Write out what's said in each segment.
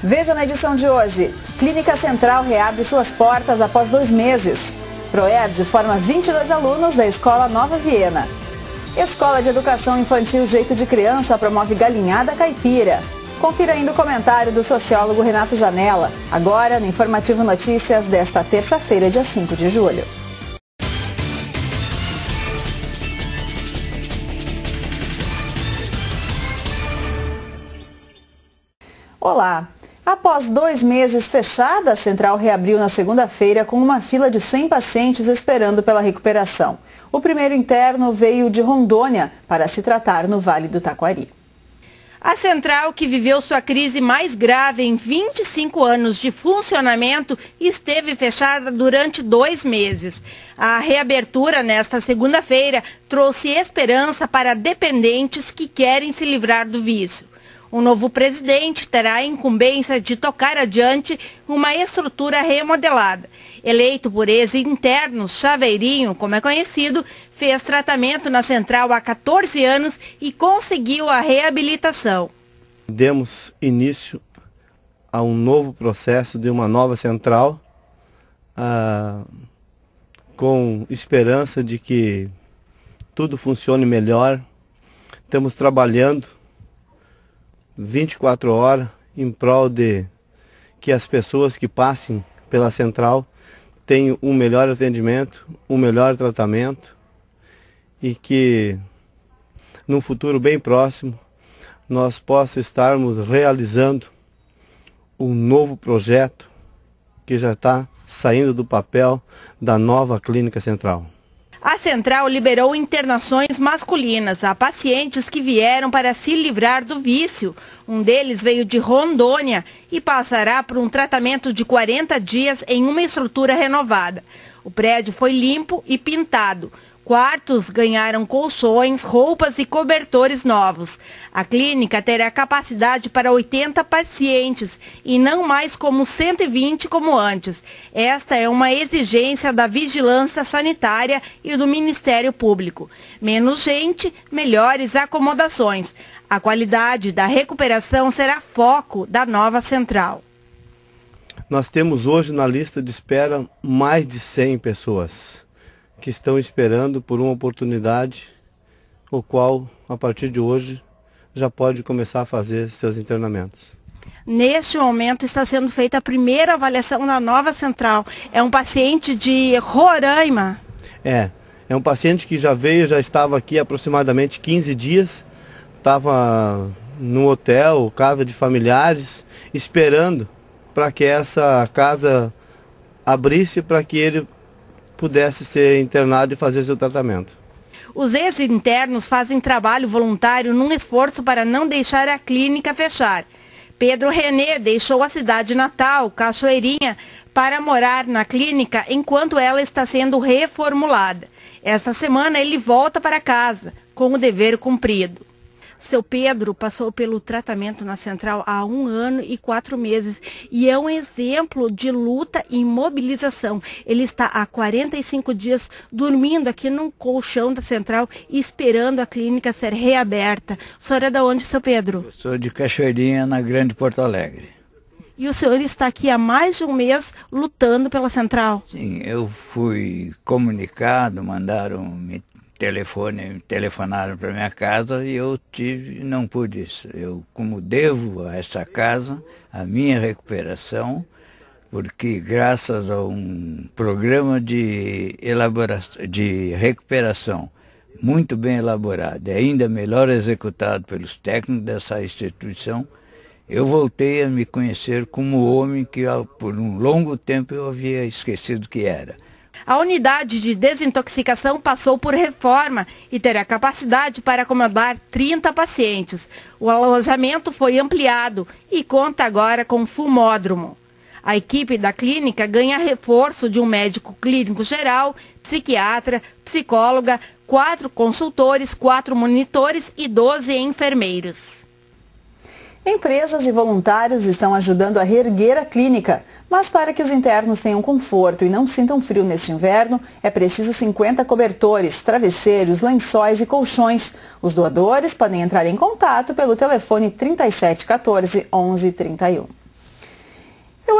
Veja na edição de hoje, Clínica Central reabre suas portas após 2 meses. Proerd forma 22 alunos da Escola Nova Viena. Escola de Educação Infantil Jeito de Criança promove galinhada caipira. Confira ainda o comentário do sociólogo Renato Zanella, agora no Informativo Notícias desta terça-feira, dia 5 de julho. Olá! Após 2 meses fechada, a central reabriu na segunda-feira com uma fila de 100 pacientes esperando pela recuperação. O primeiro interno veio de Rondônia para se tratar no Vale do Taquari. A central, que viveu sua crise mais grave em 25 anos de funcionamento, esteve fechada durante 2 meses. A reabertura nesta segunda-feira trouxe esperança para dependentes que querem se livrar do vício. O novo presidente terá a incumbência de tocar adiante uma estrutura remodelada. Eleito por ex-internos, Chaveirinho, como é conhecido, fez tratamento na central há 14 anos e conseguiu a reabilitação. Demos início a um novo processo de uma nova central, com esperança de que tudo funcione melhor. Estamos trabalhando 24 horas em prol de que as pessoas que passem pela central tenham um melhor atendimento, um melhor tratamento e que num futuro bem próximo nós possamos estarmos realizando um novo projeto que já está saindo do papel da nova clínica central. A central liberou internações masculinas a pacientes que vieram para se livrar do vício. Um deles veio de Rondônia e passará por um tratamento de 40 dias em uma estrutura renovada. O prédio foi limpo e pintado. Quartos ganharam colchões, roupas e cobertores novos. A clínica terá capacidade para 80 pacientes e não mais como 120 como antes. Esta é uma exigência da Vigilância Sanitária e do Ministério Público. Menos gente, melhores acomodações. A qualidade da recuperação será foco da nova central. Nós temos hoje na lista de espera mais de 100 pessoas que estão esperando por uma oportunidade, o qual, a partir de hoje, já pode começar a fazer seus internamentos. Neste momento está sendo feita a primeira avaliação na nova central. É um paciente de Roraima. É um paciente que já veio, já estava aqui há aproximadamente 15 dias, estava no hotel, casa de familiares, esperando para que essa casa abrisse para que ele pudesse ser internado e fazer seu tratamento. Os ex-internos fazem trabalho voluntário num esforço para não deixar a clínica fechar. Pedro René deixou a cidade natal, Cachoeirinha, para morar na clínica enquanto ela está sendo reformulada. Esta semana ele volta para casa, com o dever cumprido. Seu Pedro passou pelo tratamento na central há 1 ano e 4 meses e é um exemplo de luta e mobilização. Ele está há 45 dias dormindo aqui num colchão da central esperando a clínica ser reaberta. O senhor é de onde, seu Pedro? Eu sou de Cachoeirinha, na Grande Porto Alegre. E o senhor está aqui há mais de 1 mês lutando pela central? Sim, eu fui comunicado, telefonaram para minha casa e eu não pude isso. Eu, como devo a essa casa, a minha recuperação, porque graças a um programa de recuperação muito bem elaborado e ainda melhor executado pelos técnicos dessa instituição, eu voltei a me conhecer como homem que por um longo tempo eu havia esquecido que era. A unidade de desintoxicação passou por reforma e terá capacidade para acomodar 30 pacientes. O alojamento foi ampliado e conta agora com fumódromo. A equipe da clínica ganha reforço de um médico clínico geral, psiquiatra, psicóloga, 4 consultores, 4 monitores e 12 enfermeiros. Empresas e voluntários estão ajudando a reerguer a clínica, mas para que os internos tenham conforto e não sintam frio neste inverno, é preciso 50 cobertores, travesseiros, lençóis e colchões. Os doadores podem entrar em contato pelo telefone 3714 1131.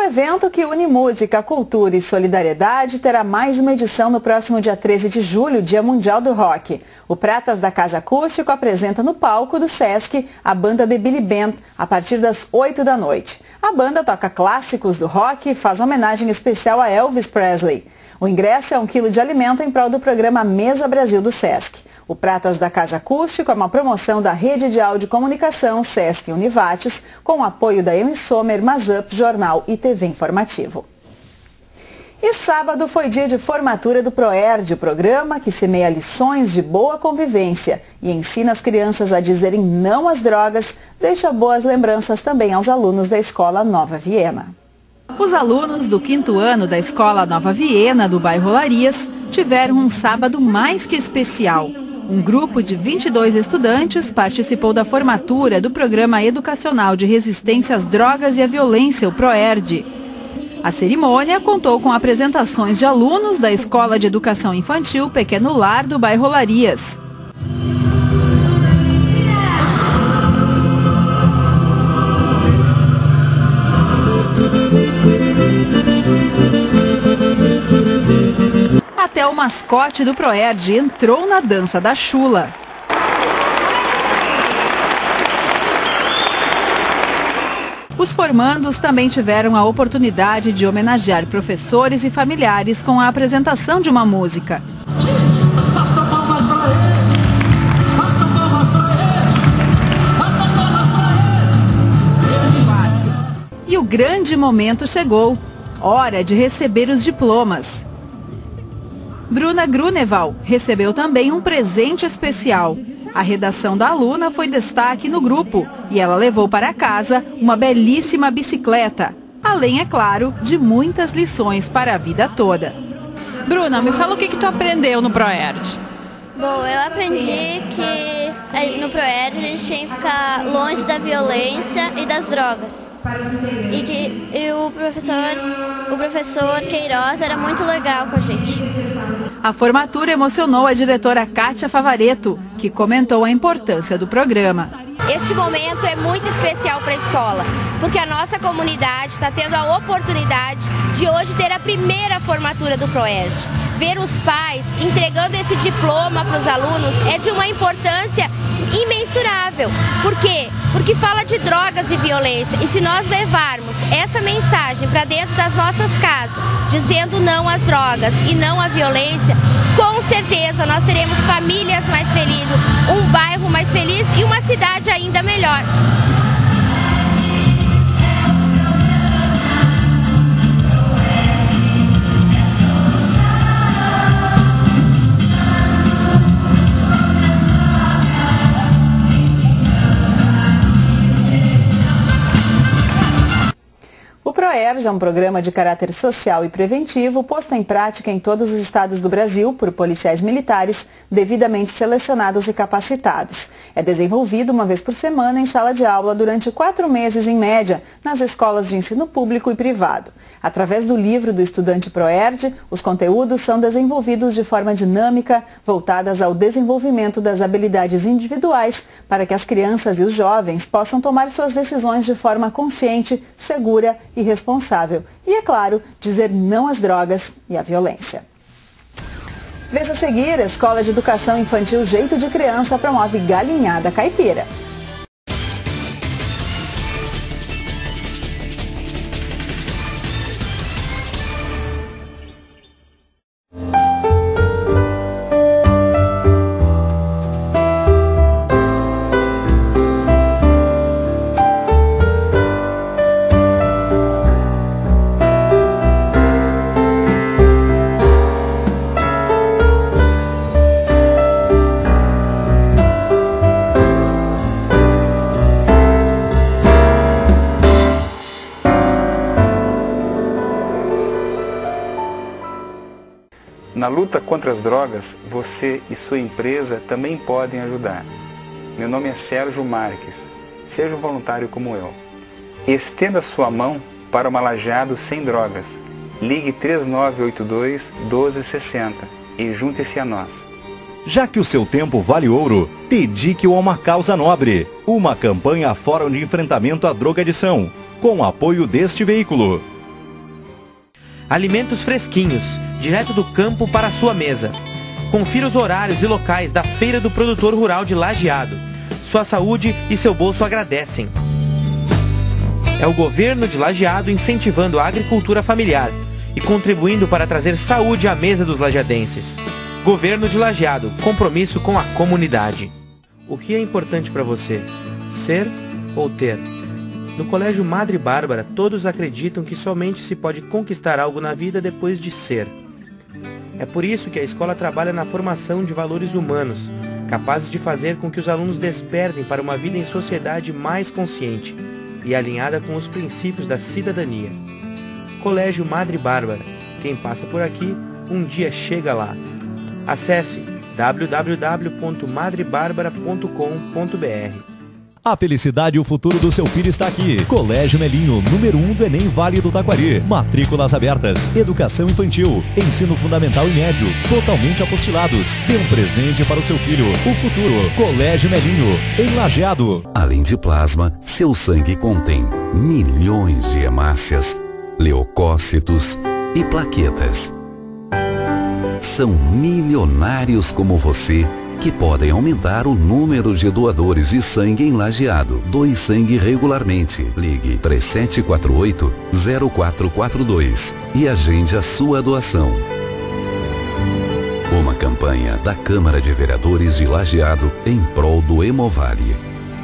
evento que une música, cultura e solidariedade terá mais uma edição no próximo dia 13 de julho, Dia Mundial do Rock. O Pratas da Casa Acústico apresenta no palco do Sesc a banda The Billy Band, a partir das 8 da noite. A banda toca clássicos do rock e faz homenagem especial a Elvis Presley. O ingresso é 1 quilo de alimento em prol do programa Mesa Brasil do Sesc. O Pratas da Casa Acústico é uma promoção da Rede de Áudio e Comunicação Sesc Univates, com o apoio da Emisomer, Mazup, Jornal e TV Informativo. E sábado foi dia de formatura do ProERD, programa que semeia lições de boa convivência e ensina as crianças a dizerem não às drogas, deixa boas lembranças também aos alunos da Escola Nova Viena. Os alunos do 5º ano da Escola Nova Viena, do bairro Olarias, tiveram um sábado mais que especial. Um grupo de 22 estudantes participou da formatura do Programa Educacional de Resistência às Drogas e à Violência, o ProERD. A cerimônia contou com apresentações de alunos da Escola de Educação Infantil Pequeno Lar, do bairro Olarias. Até o mascote do ProERD entrou na dança da chula. Os formandos também tiveram a oportunidade de homenagear professores e familiares com a apresentação de uma música. E o grande momento chegou. Hora de receber os diplomas. Bruna Gruneval recebeu também um presente especial. A redação da aluna foi destaque no grupo e ela levou para casa uma belíssima bicicleta, além, é claro, de muitas lições para a vida toda. Bruna, me fala o que tu aprendeu no ProERD. Bom, eu aprendi que no ProERD a gente tem que ficar longe da violência e das drogas. E o professor Queiroz era muito legal com a gente. A formatura emocionou a diretora Kátia Favaretto, que comentou a importância do programa. Este momento é muito especial para a escola, porque a nossa comunidade está tendo a oportunidade de hoje ter a primeira formatura do ProERD. Ver os pais entregando esse diploma para os alunos é de uma importância imensurável. Por quê? Porque fala de drogas e violência. E se nós levarmos essa mensagem para dentro das nossas casas, dizendo não às drogas e não à violência, com certeza nós teremos famílias mais felizes, um bairro mais feliz e uma cidade ainda melhor. O ProERD é um programa de caráter social e preventivo posto em prática em todos os estados do Brasil por policiais militares devidamente selecionados e capacitados. É desenvolvido uma vez por semana em sala de aula durante 4 meses em média nas escolas de ensino público e privado. Através do livro do estudante ProERD, os conteúdos são desenvolvidos de forma dinâmica, voltadas ao desenvolvimento das habilidades individuais para que as crianças e os jovens possam tomar suas decisões de forma consciente, segura e responsável. E, é claro, dizer não às drogas e à violência. Veja a seguir, a Escola de Educação Infantil Jeito de Criança promove galinhada caipira. Na luta contra as drogas, você e sua empresa também podem ajudar. Meu nome é Sérgio Marques. Seja um voluntário como eu. Estenda sua mão para uma Lajeado sem drogas. Ligue 3982-1260 e junte-se a nós. Já que o seu tempo vale ouro, dedique-o a uma causa nobre. Uma campanha Fórum de Enfrentamento à Drogadição, com o apoio deste veículo. Alimentos fresquinhos, direto do campo para a sua mesa. Confira os horários e locais da Feira do Produtor Rural de Lajeado. Sua saúde e seu bolso agradecem. É o governo de Lajeado incentivando a agricultura familiar e contribuindo para trazer saúde à mesa dos lajeadenses. Governo de Lajeado, compromisso com a comunidade. O que é importante para você? Ser ou ter? No Colégio Madre Bárbara, todos acreditam que somente se pode conquistar algo na vida depois de ser. É por isso que a escola trabalha na formação de valores humanos, capazes de fazer com que os alunos despertem para uma vida em sociedade mais consciente e alinhada com os princípios da cidadania. Colégio Madre Bárbara. Quem passa por aqui, um dia chega lá. Acesse www.madrebarbara.com.br. A felicidade e o futuro do seu filho está aqui. Colégio Melinho, número 1 do Enem Vale do Taquari. Matrículas abertas. Educação infantil. Ensino fundamental e médio. Totalmente apostilados. Dê um presente para o seu filho. O futuro. Colégio Melinho, em Lajeado. Além de plasma, seu sangue contém milhões de hemácias, leucócitos e plaquetas. São milionários como você que podem aumentar o número de doadores de sangue em Lajeado. Doe sangue regularmente. Ligue 3748-0442 e agende a sua doação. Uma campanha da Câmara de Vereadores de Lajeado em prol do Hemovale.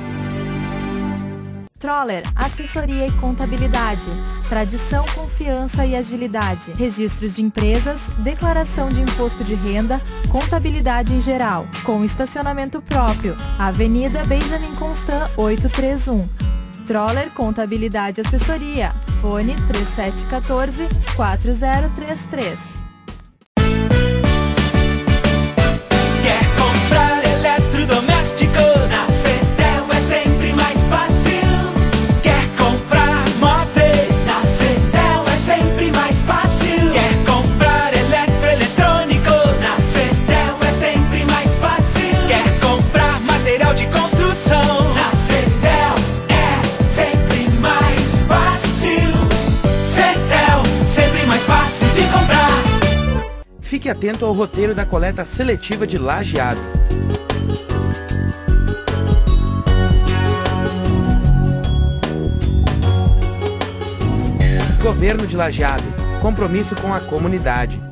Troller, assessoria e contabilidade. Tradição, confiança e agilidade. Registros de empresas, declaração de imposto de renda, contabilidade em geral. Com estacionamento próprio. Avenida Benjamin Constant 831. Troller, contabilidade e assessoria. Fone 3714-4033. Quer comprar eletrodomésticos? Na Cedel é sempre mais fácil. Quer comprar móveis? Na Cedel é sempre mais fácil. Quer comprar eletroeletrônicos? Na Cedel é sempre mais fácil. Quer comprar material de construção? Na Cedel é sempre mais fácil. Cedel, sempre mais fácil de comprar. Fique atento ao roteiro da coleta seletiva de Lajeado. Governo de Lajeado. Compromisso com a comunidade.